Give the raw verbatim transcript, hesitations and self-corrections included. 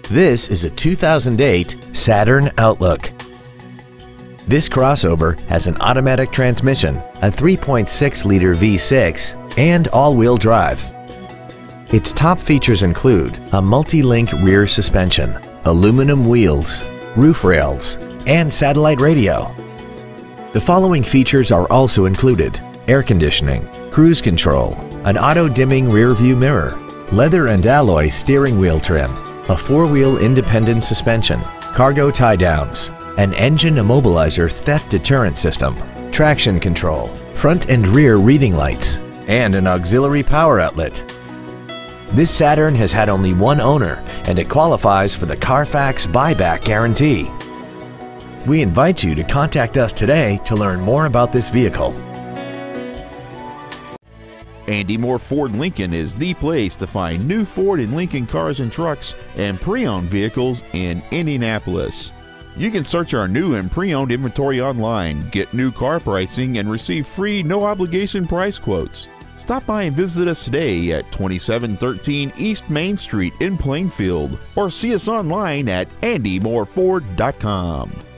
This is a two thousand eight Saturn Outlook. This crossover has an automatic transmission, a three point six liter V six, and all-wheel drive. Its top features include a multi-link rear suspension, aluminum wheels, roof rails, and satellite radio. The following features are also included: air conditioning, cruise control, an auto-dimming rear-view mirror, leather and alloy steering wheel trim, a four-wheel independent suspension, cargo tie-downs, an engine immobilizer theft deterrent system, traction control, front and rear reading lights, and an auxiliary power outlet. This Saturn has had only one owner, and it qualifies for the Carfax buyback guarantee. We invite you to contact us today to learn more about this vehicle. Andy Mohr Ford Lincoln is the place to find new Ford and Lincoln cars and trucks and pre-owned vehicles in Indianapolis. You can search our new and pre-owned inventory online, get new car pricing, and receive free no-obligation price quotes. Stop by and visit us today at twenty-seven thirteen East Main Street in Plainfield, or see us online at andy mohr ford dot com.